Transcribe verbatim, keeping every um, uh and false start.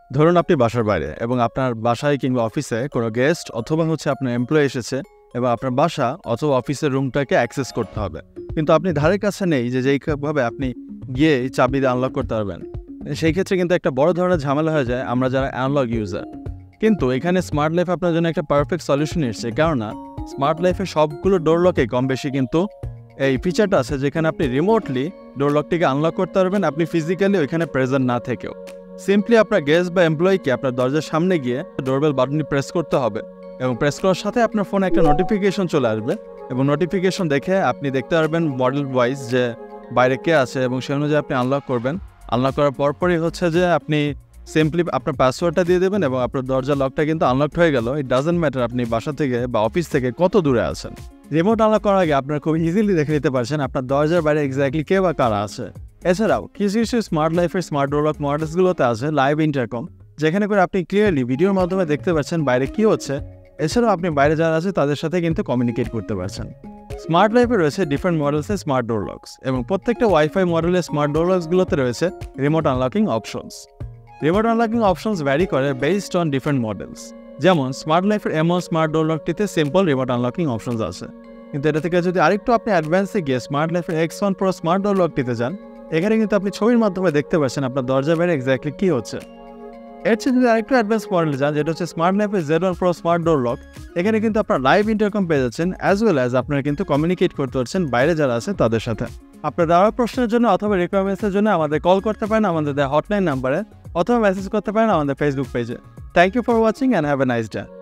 ধরুন আপনি বাসার বাইরে এবং আপনার বাসায় কিংবা অফিসে কোনো গেস্ট অথবা হচ্ছে আপনার এমপ্লয়ি এসেছে এবং আপনার বাসা অথবা অফিসের রুমটাকে অ্যাক্সেস করতে হবে, কিন্তু আপনি ধারের কাছে নেই যে যেইভাবে আপনি গিয়ে এই চাবি দিয়ে আনলক করতে পারবেন। সেই ক্ষেত্রে কিন্তু একটা বড় ধরনের ঝামেলা হয়ে যায় আমরা যারা অ্যানালগ ইউজার। কিন্তু এখানে স্মার্ট লাইফ আপনার জন্য একটা পারফেক্ট সলিউশন এসেছে, কেননা স্মার্ট লাইফে সবগুলো ডোর লকে কম বেশি কিন্তু এই ফিচারটা আছে যেখানে আপনি রিমোটলি ডোর লকটিকে আনলক করতে পারবেন, আপনি ফিজিক্যালি ওইখানে প্রেজেন্ট না থেকেও। সিম্পলি আপনার গেস্ট বা এমপ্লয়িকে আপনার দরজার সামনে গিয়ে ডোরবেল বাটনটি প্রেস করতে হবে এবং প্রেস করার সাথে আপনার ফোনে একটা নোটিফিকেশন চলে আসবে এবং নোটিফিকেশন দেখে আপনি দেখতে পারবেন মডেল ওয়াইজ যে বাইরে কে আছে এবং সেই অনুযায়ী আপনি আনলক করবেন। আনলক করার পরপরই হচ্ছে যে আপনি সিম্পলি আপনার পাসওয়ার্ডটা দিয়ে দেবেন এবং আপনার দরজার লকটা কিন্তু আনলক হয়ে গেল। ইট ডাজন্ট ম্যাটার আপনি বাসা থেকে বা অফিস থেকে কত দূরে আছেন। রিমোট আনলক করার আগে আপনারা খুব ইজিলি দেখে নিতে পারছেন আপনার দরজার বাইরে এক্স্যাক্টলি কে বা কারা আছে। এছাড়াও কিছু কিছু স্মার্ট লাইফের স্মার্ট ডোর লক মডেলসগুলোতে আছে লাইভ ইন্টারকম, যেখানে করে আপনি ক্লিয়ারলি ভিডিওর মাধ্যমে দেখতে পাচ্ছেন বাইরে কী হচ্ছে। এছাড়াও আপনি বাইরে যারা আছে তাদের সাথে কিন্তু কমিউনিকেট করতে পারছেন। স্মার্ট লাইফে রয়েছে ডিফারেন্ট মডেলসের স্মার্ট ডোর লকস এবং প্রত্যেকটা ওয়াইফাই মডেলের স্মার্ট ডোর লকসগুলোতে রয়েছে remote unlocking options. Remote unlocking options vary করে বেসড অন ডিফারেন্ট মডেলস। যেমন স্মার্ট লাইফের এম ওয়ান স্মার্ট ডোর লকটিতে সিম্পল রিমোট আনলকিং অপশনস আছে, কিন্তু এটা থেকে যদি আরেকটু আপনি অ্যাডভান্সে গিয়ে স্মার্ট লাইফের X one pro smart door লকটিতে যান, এখানে কিন্তু আপনি ছবির মাধ্যমে দেখতে পাচ্ছেন আপনার দরজা বাইরে এক্স্যাক্টলি কী হচ্ছে। এর চেয়ে যদি আরেকটু অ্যাডভান্স মডেলে যান, যেটা হচ্ছে স্মার্ট লাইফের Z one pro smart door lock, এখানে কিন্তু আপনার লাইভ ইন্টারকম পেয়ে যাচ্ছেন অ্যাজ ওয়েল অ্যাজ আপনারা কিন্তু কমিউনিকেট করতে পারছেন বাইরে যারা আছে তাদের সাথে। আপনার দেওয়ার প্রশ্নের জন্য অথবা রিকোয়ারমেন্টসের জন্য আমাদের কল করতে পারেন আমাদের দেওয়া হটলাইন নাম্বারে, অথবা মেসেজ করতে পারেন আমাদের ফেসবুক পেজে। Thank you for watching and have a nice day.